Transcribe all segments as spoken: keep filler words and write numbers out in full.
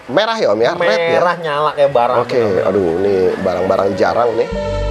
merah ya Om ya? Red ya? Merah nyala kayak bara. Oke, aduh ini barang-barang jarang nih.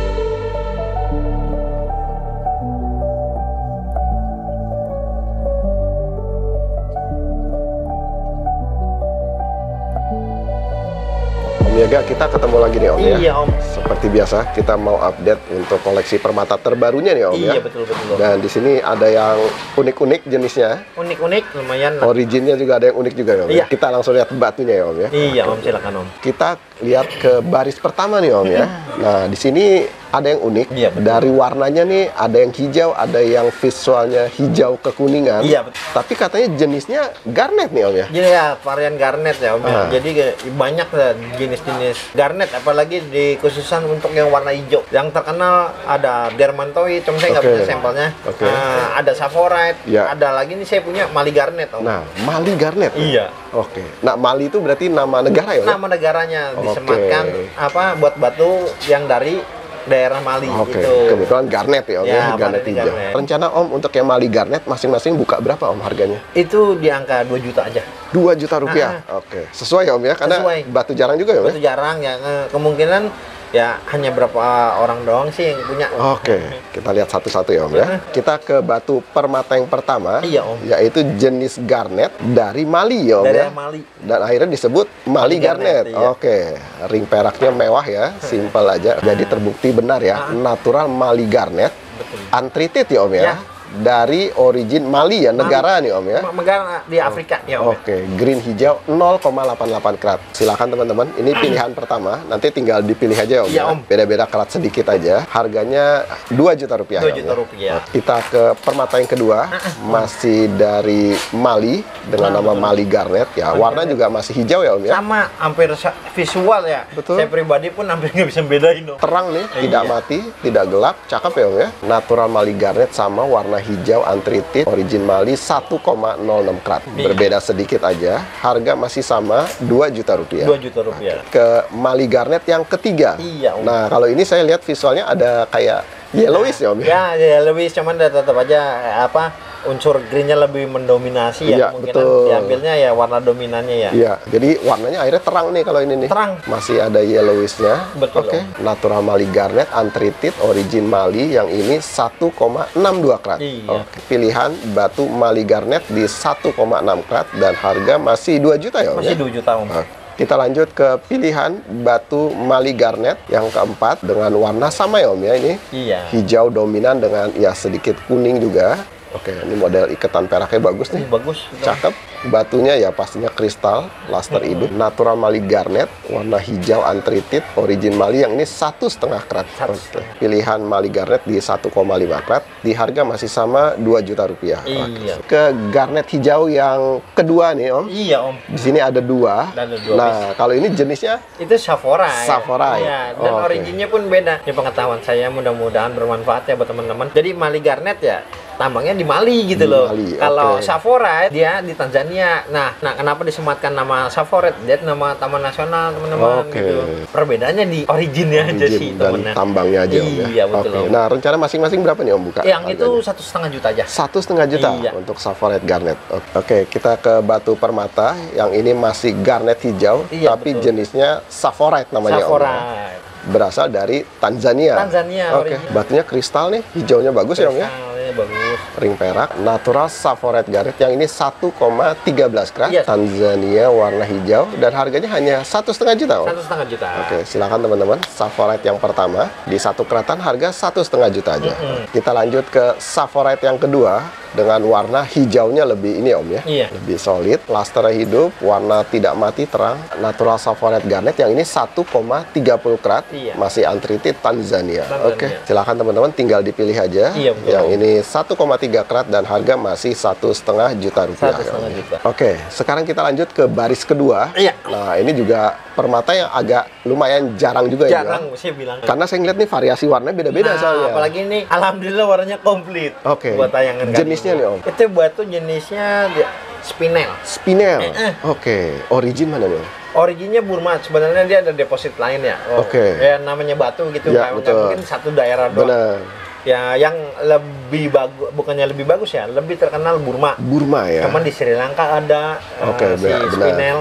Om Yoga, kita ketemu lagi nih Om ya. Iya Om. Seperti biasa kita mau update untuk koleksi permata terbarunya nih Om ya. Iya betul betul. Dan di sini ada yang unik-unik jenisnya. Unik-unik lumayan. Originnya juga ada yang unik juga ya Om. Iya. Ya? Kita langsung lihat batunya ya Om ya. Iya Om, silakan Om. Kita lihat ke baris pertama nih Om ya. Nah di sini ada yang unik. Iya, betul. Dari warnanya nih ada yang hijau, ada yang visualnya hijau kekuningan. Iya, betul. Tapi katanya jenisnya garnet nih Om ya. Jadi ya varian garnet ya Om. Ah. Jadi kayak banyak lah jenis-jenis garnet, apalagi di khususan untuk yang warna hijau. Yang terkenal ada Dermantoid, cuma saya nggak Oke. punya sampelnya. Oke. Ah, ada Saphorite, Ya. ada lagi nih saya punya Mali garnet Om. Nah, Mali garnet. Iya. Oke. Nah, Mali itu berarti nama negara ya Om? Nama negaranya Oke. disematkan apa buat batu yang dari daerah Mali Oke, gitu. kebetulan garnet ya Om ya, Ya, garnet Mali hijau. garnet. Rencana Om untuk yang Mali garnet masing-masing buka berapa Om harganya? Itu di angka dua juta aja. dua juta rupiah. Oke, sesuai ya Om ya, karena Sesuai. batu jarang juga ya Om ya? Itu jarang ya, eh, kemungkinan ya hanya berapa orang doang sih yang punya. Oke, kita lihat satu-satu ya Om ya. Kita ke batu permata yang pertama, Iya, Om. yaitu jenis garnet dari Mali ya Om Dari ya. Mali. Dan akhirnya disebut Mali Mali garnet. garnet, iya. Oke, ring peraknya mewah ya, simple aja. Jadi terbukti benar ya, natural Mali garnet, Betul. untreated ya Om ya. Ya. Dari origin Mali ya, Mali. negara nih Om ya. Negara di Afrika ya Om. Oke, green hijau nol koma delapan delapan karat. Silakan teman-teman, ini pilihan pertama. Nanti tinggal dipilih aja ya Om. Iya, ya. Om. Beda-beda karat sedikit aja. Harganya dua juta rupiah. dua ya, Om, juta ya. rupiah. Oke, kita ke permata yang kedua, masih dari Mali dengan Nah, nama betul. Mali garnet ya. Mali Warna garnet. juga masih hijau ya Om ya. Sama hampir sa- visual ya. Betul. Saya pribadi pun hampir nggak bisa bedain Om. Terang nih, tidak Iya. mati, tidak gelap, cakep ya Om ya. Natural Mali garnet sama warna hijau untreated, origin Mali satu koma nol enam karat. Iya. Berbeda sedikit aja, harga masih sama dua juta rupiah. dua juta rupiah. Ke Mali garnet yang ketiga. Iya, Om. Nah, kalau ini saya lihat visualnya ada kayak yellowish ya Om ya. Ya, ya lebih cuman tetap aja eh, apa unsur greennya lebih mendominasi ya. Iya, Kemungkinan betul. diambilnya ya warna dominannya ya. Iya, jadi warnanya akhirnya terang nih kalau ini nih. Terang. Masih ada yellowishnya. Betul, Oke. Om. Natural Mali garnet untreated, origin Mali yang ini satu koma enam dua karat. Iya. Oke. Pilihan batu Mali garnet di satu koma enam karat dan harga masih dua juta ya Om ya? Masih dua juta Om. Nah, kita lanjut ke pilihan batu Mali garnet yang keempat dengan warna sama ya Om ya ini. Iya. Hijau dominan dengan ya sedikit kuning juga. Oke, ini model iketan peraknya bagus nih. Ini bagus. Cakep. Batunya ya pastinya kristal, luster hidup. Natural Mali garnet, warna hijau untreated, origin Mali yang ini satu setengah karat. Satu Oke. Pilihan Mali garnet di satu koma lima karat, di harga masih sama dua juta rupiah. Iya. Oke. Ke garnet hijau yang kedua nih Om. Iya Om. Di sini ada dua. Ada dua Nah, kalau ini jenisnya Itu Saphorite. Saphorite. Iya, dan Oh, oke. originnya pun beda. Ini pengetahuan saya mudah-mudahan bermanfaat ya buat teman-teman. Jadi Mali garnet ya tambangnya di Mali gitu Di loh. Mali, Kalau oke. Saphorite dia di Tanzania. Nah, nah kenapa disematkan nama Saphorite? Dia nama taman nasional teman-teman Oke. gitu. Perbedaannya di originnya aja origin sih dan temennya. tambangnya aja Om ya. Iya betul Oke. Om. Nah, rencana masing-masing berapa nih Om buka? Yang itu harganya? satu setengah juta aja. Satu setengah juta Iya. untuk Saphorite garnet. Oke, kita ke batu permata yang ini masih garnet hijau, Iya, tapi betul. jenisnya Saphorite namanya Om. ya. Saphorite. Berasal dari Tanzania. Tanzania, Oke, original. batunya kristal nih, hijaunya bagus ya Om ya. Kristalnya bagus. Ring perak, natural Saphorite garnet yang ini satu koma tiga belas karat, Iya. Tanzania warna hijau dan harganya hanya satu setengah juta Om. Satu setengah juta. Oke, silakan teman-teman. Saphorite yang pertama di satu keratan harga satu setengah juta aja. Kita lanjut ke Saphorite yang kedua dengan warna hijaunya lebih ini Om ya, Iya. lebih solid, lusternya hidup, warna tidak mati terang, natural Saphorite garnet yang ini satu koma tiga puluh karat, Iya. masih untreated Tanzania. Tanzania. Oke, silakan teman-teman tinggal dipilih aja. Iya, betul. Yang ini satu koma tiga karat dan harga masih satu setengah juta rupiah. Satu setengah ya Om. juta. Oke, sekarang kita lanjut ke baris kedua. Iya. Nah, ini juga permata yang agak lumayan jarang juga ya. Jarang saya bilang. Karena saya ngeliat nih variasi warnanya beda-beda Nah, soalnya. apalagi ini alhamdulillah warnanya komplit. Oke. Buat tayangan kali Jenisnya ini. nih, Om? Itu batu jenisnya dia- spinel. Spinel. Eh, eh. Oke, origin mana nih Om? Originnya Burma, sebenarnya dia ada deposit lain ya. Oh, Oke. Ya namanya batu gitu, Ya, nggak- nggak betul. mungkin satu daerah doang. Benar. Ya, yang lebih bagus, bukannya lebih bagus ya, lebih terkenal Burma. Burma ya. Cuman di Sri Lanka ada eh, Oke, si benar, benar. spinel.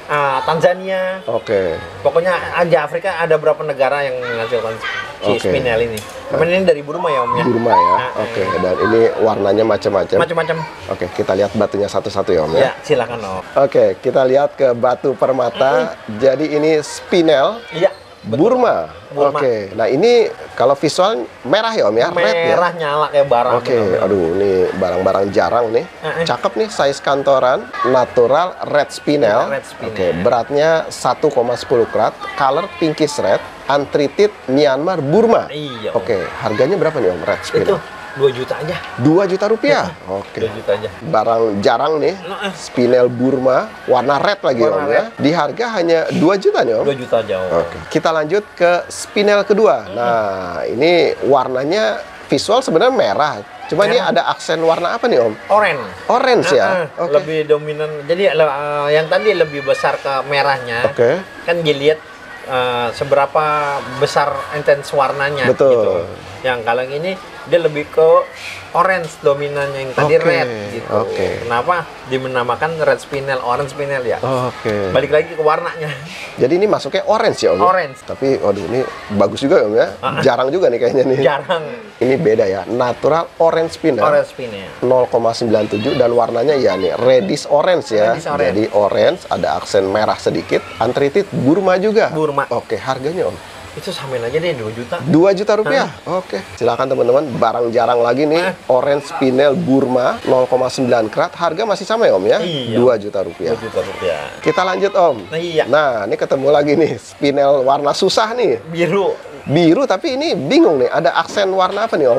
uh, Tanzania. Oke. Pokoknya aja Afrika ada berapa negara yang menghasilkan si Oke. spinel ini. Cuman ini dari Burma ya Om ya. Burma ya. Nah, Oke. eh. Dan ini warnanya macam-macam. Macam-macam. Oke, kita lihat batunya satu-satu ya Om ya. Ya, silakan Om. Oke, kita lihat ke batu permata. Jadi ini spinel Iya. Burma. Burma. Oke. Nah, ini kalau visual merah ya Om ya, red ya. Merah nyala kayak bara. Oke, bener-bener. aduh ini barang-barang jarang nih. Eh, eh. Cakep nih size kantoran, natural red spinel. Red spinel. Oke, beratnya satu koma satu karat, color pinkish red, untreated Myanmar Burma. Iya, Om. Oke, harganya berapa nih Om red Itu spinel? dua juta aja. dua juta rupiah. Oke. dua juta aja. Barang jarang nih, Nah, eh. spinel Burma, warna red lagi Warna Om ya. Di harga hanya dua juta nih Om. dua juta aja Om. Oke, kita lanjut ke spinel kedua. Nah, ini warnanya visual sebenarnya merah. Cuma ini Merah. ada aksen warna apa nih Om? Orange. Orange ya? Ah, ah, Oke. Lebih dominan. Jadi uh, yang tadi lebih besar ke merahnya. Oke. Kan dilihat uh, seberapa besar intens warnanya. Betul. Gitu. Yang kalau yang ini dia lebih ke orange dominannya, yang tadi Oke, red gitu. oke. Kenapa dimenamakan red spinel, orange spinel ya? Oke. Balik lagi ke warnanya. Jadi ini masuknya orange ya Om? ya? Orange. Tapi waduh ini bagus juga ya Om ya? Ah. Jarang juga nih kayaknya nih. Jarang Ini beda ya, natural orange spinel. orange spinel. nol koma sembilan tujuh dan warnanya ya nih reddish orange ya. Reddish orange. Jadi orange ada aksen merah sedikit. Untreated Burma juga. Burma. Oke, harganya Om? Itu samain aja deh dua juta. dua juta rupiah. Oke. Silakan teman-teman, barang jarang lagi nih. Eh. Orange spinel Burma nol koma sembilan karat. Harga masih sama ya Om ya? Iya. dua juta rupiah. dua juta rupiah. Kita lanjut Om. Nah, iya. Nah, ini ketemu lagi nih spinel warna susah nih. Biru. Biru tapi ini bingung nih. Ada aksen warna apa nih Om?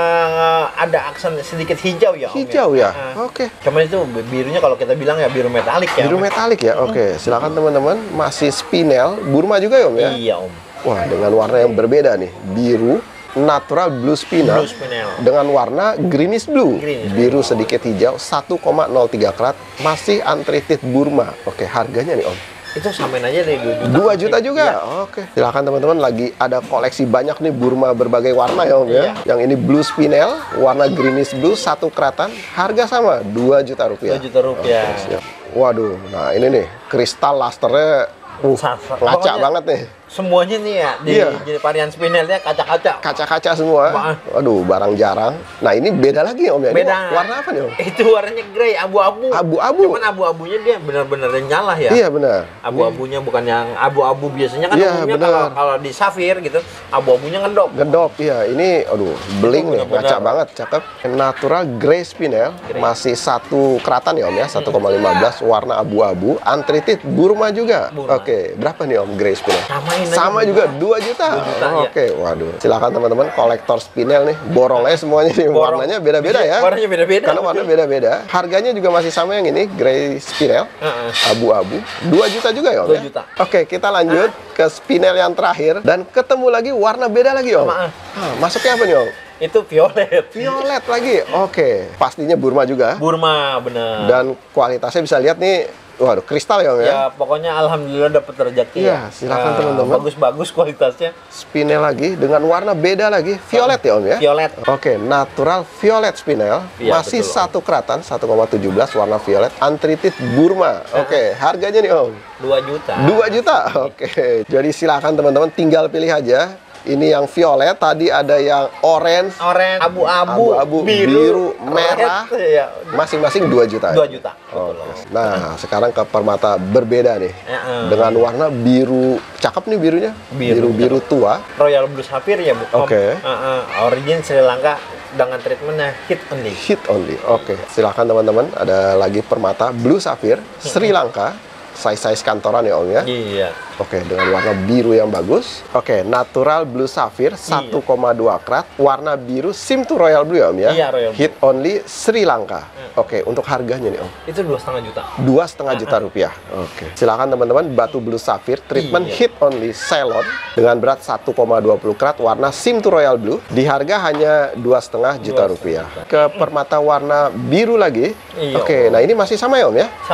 Eh, ada aksen sedikit hijau ya Om, Hijau ya? Ah. Oke. Cuman itu birunya kalau kita bilang ya biru metalik ya. Biru Om. metalik ya? Oke. Silakan teman-teman. Masih spinel Burma juga ya Om ya? Iya Om. Wah, dengan warna yang berbeda nih. Biru, natural blue spinel. Blue spinel. Dengan warna greenish blue. Greenish Biru sedikit hijau, satu koma nol tiga karat. Masih untreated Burma. Oke, harganya nih Om? Itu samain aja deh dua juta. dua juta juga? Iya. Oke. Silakan teman-teman, lagi ada koleksi banyak nih Burma berbagai warna ya Om ya. Iya. Yang ini blue spinel, warna greenish blue, satu keratan. Harga sama, dua juta rupiah. dua juta rupiah. Oke, siap. Waduh, nah ini nih, kristal lusternya uh, Sa- sa- ngaca pokoknya banget nih. Semuanya nih ya di, Iya. di varian spinelnya kaca-kaca. Kaca-kaca semua. Wah. Waduh, barang jarang. Nah, ini beda lagi Om ya. Ini Beda. warna apa nih Om? Itu warnanya grey, abu-abu. Abu-abu. Cuman abu-abunya dia benar-benar yang nyala ya. Iya benar. Abu-abunya bukan yang abu-abu biasanya kan Iya, umumnya benar. kalau kalau di safir gitu abu-abunya ngedop. Gedop, iya. Ini, aduh, beling nih, benar-benar. ngaca banget, cakep. Natural grey spinel, Grey. masih satu keratan ya Om ya, satu koma lima belas, warna abu-abu, untreated Burma juga. Burma. Oke, berapa nih Om grey spinel? Samain aja, Sama dua juga, juta. dua juta. dua juta, Oh, iya. Oke, waduh. Silakan teman-teman, kolektor spinel nih, borongnya semuanya nih, Borong. warnanya beda-beda ya. Warnanya beda-beda. Karena warna beda-beda. Harganya juga masih sama yang ini, grey spinel, Heeh. abu-abu, dua juta juga ya Om dua ya? juta. Oke, kita lanjut ke spinel yang terakhir dan ketemu lagi warna beda lagi Om. Sama. Ah, masuknya apa nih Om? Itu violet. Violet lagi. Oke, pastinya Burma juga. Burma bener. Dan kualitasnya bisa lihat nih, waduh, kristal ya Om ya. Ya pokoknya alhamdulillah dapat rezeki Iya, ya. silakan Ah, teman-teman. Bagus-bagus kualitasnya. Spinel lagi dengan warna beda lagi, violet ya Om ya. Violet. Oke, natural violet spinel, Iya, masih betul, Om. satu keratan, satu koma satu tujuh warna violet, untreated Burma. Oke, harganya nih Om, dua juta. dua juta. Oke, jadi silakan teman-teman tinggal pilih aja. Ini yang violet, tadi ada yang orange, Orange, abu-abu, Abu-abu, biru, biru, merah. red, ya. masing-masing dua juta. dua juta. Betul, Oke. Om. Nah, sekarang ke permata berbeda nih. Ya, eh. Dengan warna biru, cakep nih birunya. Biru, Biru-biru tua. Royal Blue Sapphire ya, Bu. Om. Oke. Ah, ah. Origin Sri Lanka dengan treatmentnya hit only. Hit only. Oke, silakan teman-teman. Ada lagi permata Blue Sapphire, Sri Lanka. Size-size kantoran ya Om ya. Iya. Oke, dengan warna biru yang bagus. Oke, natural Blue Sapphire satu koma dua karat, warna biru sim to royal blue ya Om ya. Iya, royal blue. Hit only Sri Lanka. Oke, untuk harganya nih Om. Itu dua setengah juta. Dua setengah juta rupiah. Oke. Silakan teman-teman, batu Blue Sapphire treatment Iya. hit only Ceylon dengan berat satu koma dua puluh karat, warna sim to royal blue. Di harga hanya dua setengah juta Dua rupiah. Ke permata warna biru lagi. Iya, Oke, Om. nah ini masih sama ya Om ya? Sama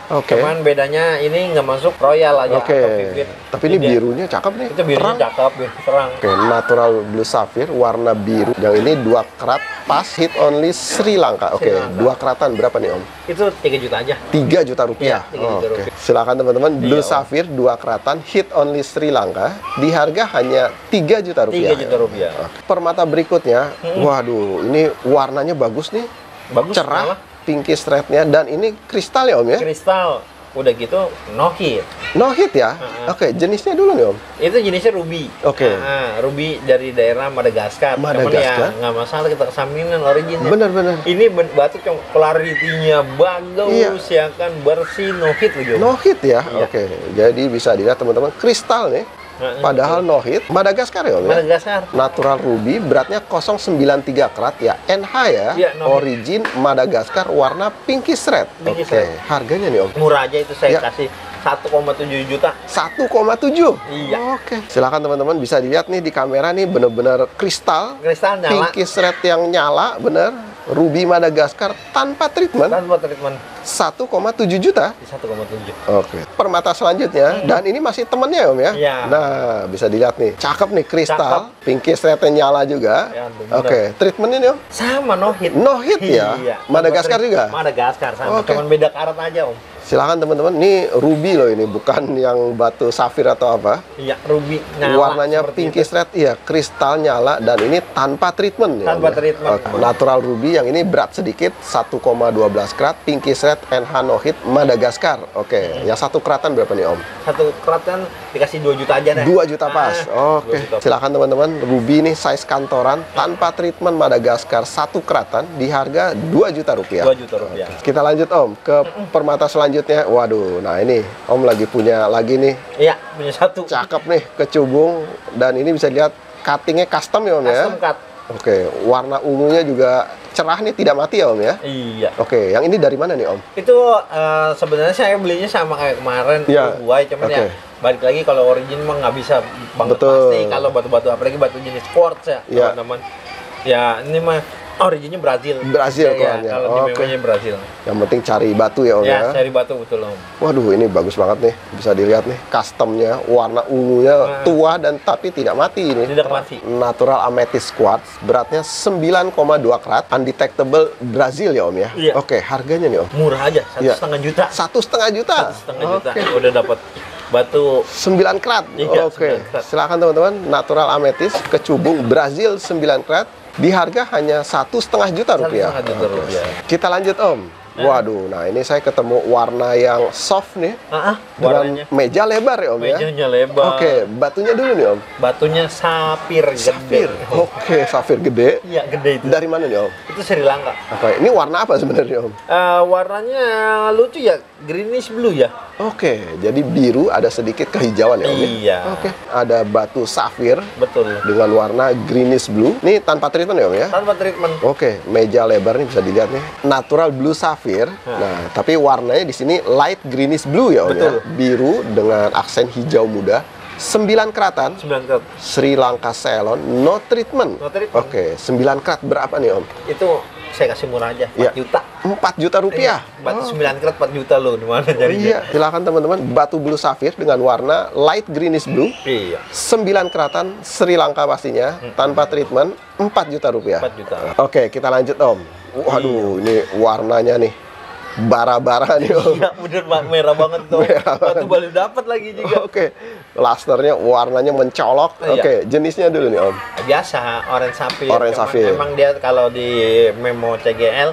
Oke. Cuman bedanya ini nggak masuk royal aja Oke. atau vivid. Tapi ini Jadi, birunya cakep nih. Itu birunya Terang. cakep, biru terang. Oke, natural blue sapphire warna biru. Yang ini dua karat pas hit only Sri Lanka. Oke, Sri Lanka. dua keratan berapa nih Om? Itu tiga juta aja. tiga juta rupiah. Iya, tiga juta Oke. rupiah. Silakan teman-teman, blue Iya, Om. sapphire dua keratan hit only Sri Lanka di harga hanya tiga juta rupiah. tiga juta rupiah. Oke. Permata berikutnya, waduh, ini warnanya bagus nih. Bagus Cerah, malah. pinkish red-nya, dan ini kristal ya Om ya? Kristal. Udah gitu no hit. No hit ya? Uh-uh. Oke, jenisnya dulu nih Om. Itu jenisnya ruby. Oke. Nah, ruby dari daerah Madagaskar. Madagaskar. Cuman ya nggak masalah kita kesampingkan originnya. Bener-bener. Ini ben- batu yang clarity-nya bagus, Iya. ya kan, bersih, no hit loh. No hit ya? Iya. Oke, jadi bisa dilihat teman-teman, kristal nih. Heeh. Padahal no hit. Madagaskar ya Om ya? Madagaskar. Natural ruby, beratnya nol koma sembilan tiga karat ya, N H ya, Iya, no hit. origin Madagaskar, warna pinkish red. Pinkish Oke, red. harganya nih Om, Murah aja itu saya Ya. kasih satu koma tujuh juta. satu koma tujuh. Iya. Oke, silakan teman-teman bisa dilihat nih di kamera nih, bener-bener kristal, Kristal nyala. pinkish red yang nyala, bener, ruby Madagaskar tanpa treatment, Tanpa treatment satu koma tujuh juta. di satu koma tujuh. Oke, permata selanjutnya, dan ini masih temennya Om ya? Iya. Nah, bisa dilihat nih, cakep nih, kristal, pinkish red nyala juga. Ya, bener. Oke, treatment ini Om? Sama no hit. No hit ya? Iya. Madagaskar Tanpa juga? treat- Madagaskar sama. Oke. Cuman beda karat aja, Om. Silakan teman-teman, ini ruby loh ini, bukan yang batu safir atau apa. Iya, ruby nyala. Warnanya seperti pinkish itu. red, iya, kristal nyala, dan ini tanpa treatment ya, Om Tanpa ya? treatment. Oke, natural ruby yang ini berat sedikit, satu koma satu dua karat, pinkish red, N H no hit, Madagaskar. Oke, yang satu keratan berapa nih Om? Satu kerat kan dikasih dua juta aja deh. dua juta pas. Ah, Oke, dua juta. silakan teman-teman. Ruby ini size kantoran tanpa treatment Madagaskar, satu keratan di harga dua juta rupiah. dua juta rupiah. Kita lanjut Om ke permata selanjutnya. Waduh, nah ini Om lagi punya lagi nih, Iya, punya satu. cakep nih, kecubung, dan ini bisa dilihat cuttingnya custom ya Om ya. Custom cut. Oke, warna ungunya juga cerah nih, tidak mati ya Om ya. Iya. Oke, yang ini dari mana nih Om? Itu eh, sebenarnya saya belinya sama kayak kemarin Iya. Uruguay, cuman Oke. ya balik lagi kalau origin mah nggak bisa banget Betul. pasti kalau batu-batu apalagi batu jenis quartz ya, Iya. teman-teman. Ya, ini mah originnya Brazil. Brazil ya, keluarnya. kalau Oke. di memangnya Brazil. Yang penting cari batu ya Om Ya, ya. cari batu betul Om. Waduh, ini bagus banget nih. Bisa dilihat nih, customnya, warna ungunya Nah. tua dan tapi tidak mati ini. Tidak mati. Natural amethyst quartz, beratnya sembilan koma dua karat, undetectable Brazil ya Om ya. Iya. Oke, harganya nih Om. Murah aja, satu Iya. setengah juta. Satu setengah juta. Satu setengah juta. Oke. Udah dapat batu. sembilan karat. Iya, Oke. sembilan karat. Silakan teman-teman, natural amethyst kecubung Brazil sembilan karat di harga hanya satu setengah juta Satu rupiah. setengah juta Oke. rupiah. Kita lanjut Om. Waduh, nah ini saya ketemu warna yang soft nih. Ah, ah, Dengan warnanya. meja lebar ya Om ya. Mejanya lebar. Oke, batunya dulu nih Om. Batunya sapir Safir. gede. Oke, safir gede. Iya, gede itu. Dari mana nih Om? Itu Sri Lanka. Oke, ini warna apa sebenarnya Om? Eh, warnanya lucu ya, greenish blue ya. Oke, jadi biru ada sedikit kehijauan ya Om ya? Iya. Oke, ada batu safir Betul. dengan warna greenish blue. Ini tanpa treatment ya Om ya? Tanpa treatment. Oke, meja lebar nih bisa dilihat nih. Natural blue safir. Nah, tapi warnanya di sini light greenish blue ya Om Betul. ya? Biru dengan aksen hijau muda. sembilan keratan. sembilan karat. Sri Lanka Ceylon, no treatment. No treatment. Oke, sembilan karat berapa nih Om? Itu saya kasih murah aja, Iya. empat juta. empat juta rupiah. Iya, batu Oh. sembilan karat empat juta loh, di mana Oh, carinya? iya, silakan teman-teman. Batu blue safir dengan warna light greenish blue. Iya, sembilan keratan Sri Lanka pastinya, tanpa treatment, empat juta rupiah. empat juta. Oke, kita lanjut Om. Waduh, ini warnanya nih bara-bara nih Om. Iya, bener Pak, merah banget tuh. Merah Batu baru dapat lagi juga. Oke, lasternya warnanya mencolok. Iya. Oke, jenisnya dulu nih Om. Biasa, orange sapphire. Orange Cuman sapphire. Emang dia kalau di memo C G L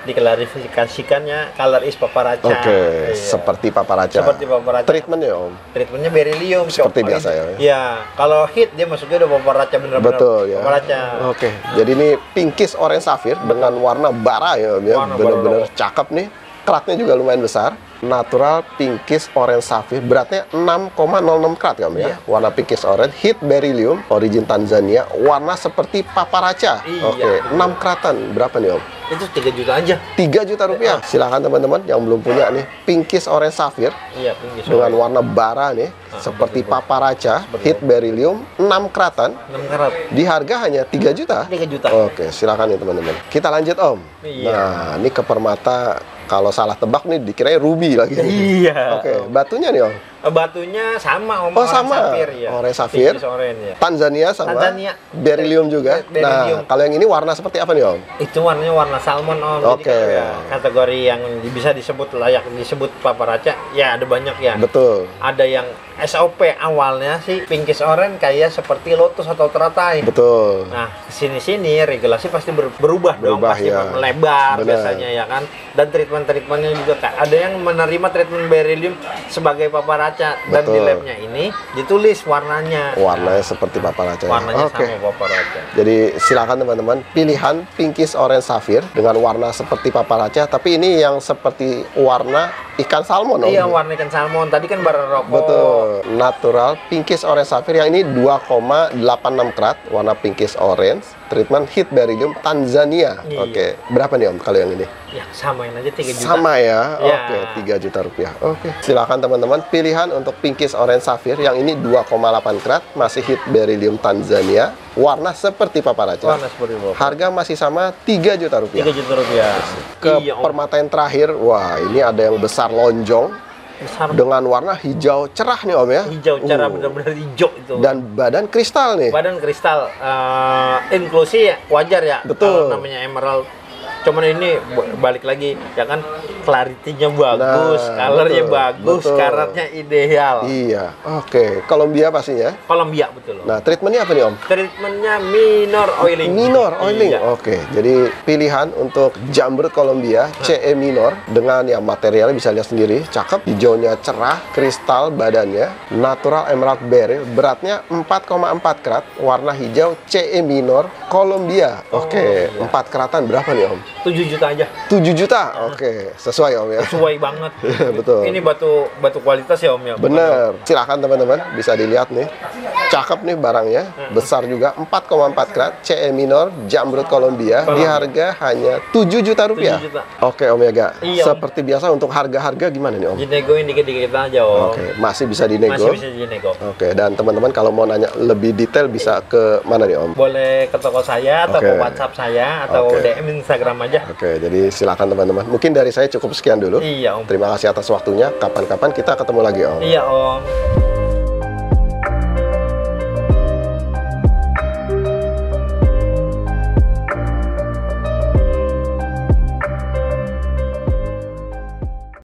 diklarifikasikannya color is paparaca. Oke, Iya. seperti paparaca. Seperti paparaca. Treatmentnya Om. Treatmentnya beryllium. Seperti Cok. biasa ya? Iya, kalau hit dia masuknya udah paparaca bener-bener. Betul ya. Paparaca. Oke, jadi ini pinkish orange safir dengan warna bara ya Om ya. Warna Bener-bener bara. cakep nih. Keratnya juga lumayan besar. Natural pinkish orange safir, beratnya enam koma nol enam karat ya Om ya. Iya. Warna pinkish orange, hit beryllium, origin Tanzania, warna seperti paparaca. Iya. Oke, enam keratan. Berapa nih Om? Itu tiga juta aja. tiga juta rupiah. Silakan teman-teman yang belum punya nih, pinkish orange safir Iya, pinggir. dengan warna bara nih, seperti paparaca, hit beryllium, enam keratan. enam karat. Di harga hanya tiga juta. tiga juta. Oke, silakan nih teman-teman. Kita lanjut Om. Iya. Nah, ini ke permata Kalau salah tebak nih dikirain ruby lagi. Iya. Oke, batunya nih Om. Batunya sama Om. Oh, sama. Safir, ya. Orange safir. Pinkis orange, ya. Tanzania sama. Tanzania. Beryllium juga. Beryllium. Nah, kalau yang ini warna seperti apa nih Om? Itu warnanya warna salmon Om. Oke. Jadi ya, kategori yang bisa disebut layak disebut paparaca ya ada banyak ya. Betul. Ada yang S O P awalnya sih pinkis orange kayak seperti lotus atau teratai. Betul. Nah, kesini-sini regulasi pasti ber- berubah, dong, Berubah, pasti ya. melebar Benar. biasanya ya kan. Dan treatment-treatmentnya juga Kak. Ada yang menerima treatment beryllium sebagai paparaca dan Betul. di labnya ini ditulis warnanya. Warnanya seperti paparaca. ya? Warnanya Oke. sama paparaca. Jadi silakan teman-teman pilihan pinkis orange safir dengan warna seperti paparaca, tapi ini yang seperti warna ikan salmon Om. Iya, warna ikan salmon. Tadi kan bara rokok. Betul, natural pinkis orange safir yang ini dua koma delapan enam karat, warna pinkis orange, treatment heat beryllium Tanzania. Iya. Oke, berapa nih Om kalau yang ini? Ya, samain aja tiga juta. Sama ya, Ya. oke, tiga juta rupiah. Oke, silakan teman-teman pilihan untuk pinkis orange safir yang ini dua koma delapan karat, masih heat beryllium Tanzania, warna seperti paparaca. Warna seperti apa? Harga masih sama tiga juta rupiah. tiga juta rupiah. Ke Iya, Om. permata yang terakhir, wah ini ada yang besar lonjong Besar dengan warna hijau cerah nih Om ya. hijau cerah, Uh. benar-benar hijau itu. Dan badan kristal nih. Badan kristal eh, inklusi ya, wajar ya. Betul. Kalau namanya emerald. Cuman ini b- balik lagi ya kan, clarity-nya bagus, Nah, color-nya betul, bagus, betul. karatnya ideal. Iya, oke. Columbia pastinya. Columbia betul. Nah, treatmentnya apa nih Om? Treatmentnya minor oiling. Minor oiling. Iya. Oke, jadi pilihan untuk jambrut Columbia C E minor dengan yang materialnya bisa lihat sendiri, cakep, hijaunya cerah, kristal badannya, natural emerald beryl, beratnya empat koma empat karat, warna hijau C E minor Columbia. Oke, iya. empat karatan berapa nih Om? tujuh juta aja. tujuh juta. Oke, sesuai Om ya. Sesuai banget. Betul. Ini batu batu kualitas ya Om ya. bukan Bener, silakan teman-teman bisa dilihat nih, cakep nih barangnya, besar juga empat koma empat karat, C E minor, jamrud Columbia, di harga hanya tujuh juta rupiah. tujuh juta. Oke Om Yaga, Iya, Om. seperti biasa untuk harga-harga gimana nih Om? Dinegoin dikit-dikit aja Om. Oke, masih bisa dinego. Masih bisa dinego. Oke, dan teman-teman kalau mau nanya lebih detail bisa ke mana nih Om? Boleh ke toko saya atau Oke. ke WhatsApp saya atau Oke. D M Instagram aja. Oke, jadi silakan teman-teman. Mungkin dari saya cukup sekian dulu. Iya Om. Terima kasih atas waktunya. Kapan-kapan kita ketemu lagi Om. Iya Om.